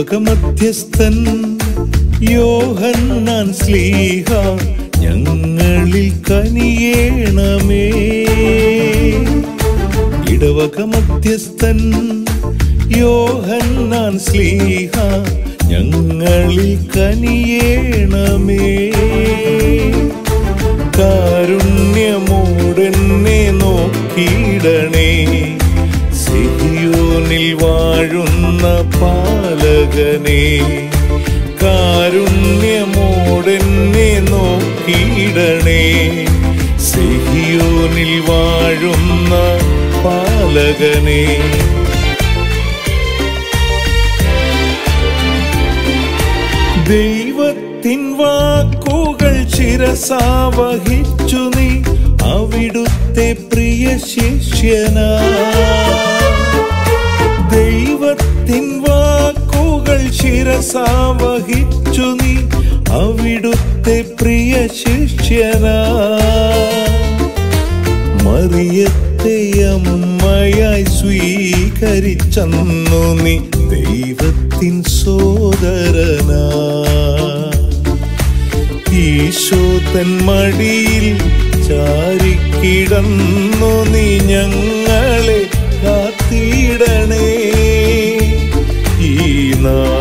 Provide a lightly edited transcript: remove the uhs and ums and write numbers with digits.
ഇടവകമധ്യസ്ഥൻ യോഹന്നാൻ ശ്ലീഹ ഞങ്ങളിൽ കനിയേണമേ. ഇടവകമധ്യസ്ഥൻ യോഹന്നാൻ ശ്ലീഹ ഞങ്ങളിൽ കനിയേണമേ. കാരുണ്യമോടെന്നെ നോക്കിയിടണേ, സിഹിയോനിൽ വാഴുന്ന പാലകനെ. കാരുണ്യമോടെന്നെ നോക്കിയിടണേ, സിഹിയോനിൽ വാഴുന്ന പാലകനെ. ദൈവത്തിൻ വാക്കുകൾ ശിരസാവഹിച്ചു നീ അവിടുത്തെ പ്രിയ ശിഷ്യനാ. ദൈവത്തിൻ വാക്കുകൾ ശിരസാവഹിച്ചു നീ അവിടുത്തെ പ്രിയ ശിഷ്യനാ. മറിയത്തെ അമ്മയായി സ്വീകരിച്ചന്നു നീ ദൈവത്തിൻ സോദരനാ. ഈശോ തൻ മടിയിൽ ചാരിക്കിടന്നു നീ ഞങ്ങളെ കാത്തിടണേ. ഈ